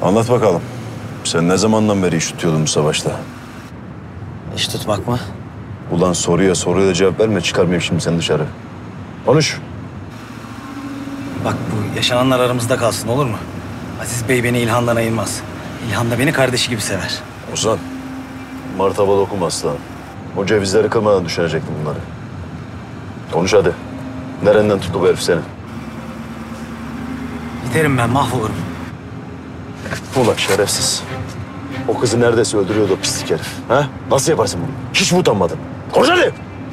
Anlat bakalım. Sen ne zamandan beri iş tutuyordun bu savaşta? İş tutmak mı? Ulan soruya da cevap verme. Çıkarmayayım şimdi seni dışarı. Konuş. Bak bu yaşananlar aramızda kalsın, olur mu? Aziz Bey beni İlhan'dan ayırmaz. İlhan da beni kardeşi gibi sever. Ozan. Martaba dokuma aslanım. O cevizleri kırmadan düşünecektim bunları. Konuş hadi. Nereden tuttu bu herif seni? Giderim ben, mahvolurum. Ulan şerefsiz. O kızı neredeyse öldürüyordu o pislik herif. Ha? Nasıl yaparsın bunu? Hiç mi utanmadın? Konuş hadi.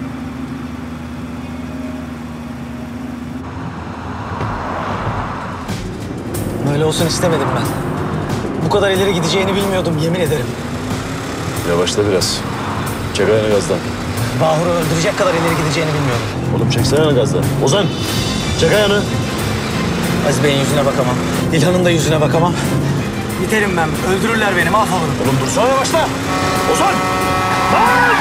Böyle olsun istemedim ben. Bu kadar ileri gideceğini bilmiyordum, yemin ederim. Yavaşla biraz. Çek ayağını gazdan. Bahur'u öldürecek kadar ileri gideceğini bilmiyordum. Oğlum çeksene ayağını gazdan. Ozan. Çek ayağını. Aziz Bey'in yüzüne bakamam. İlhan'ın da yüzüne bakamam. Biterim ben. Öldürürler beni, mahvolurum. Oğlum dursana yavaşla. Ozan. Lan!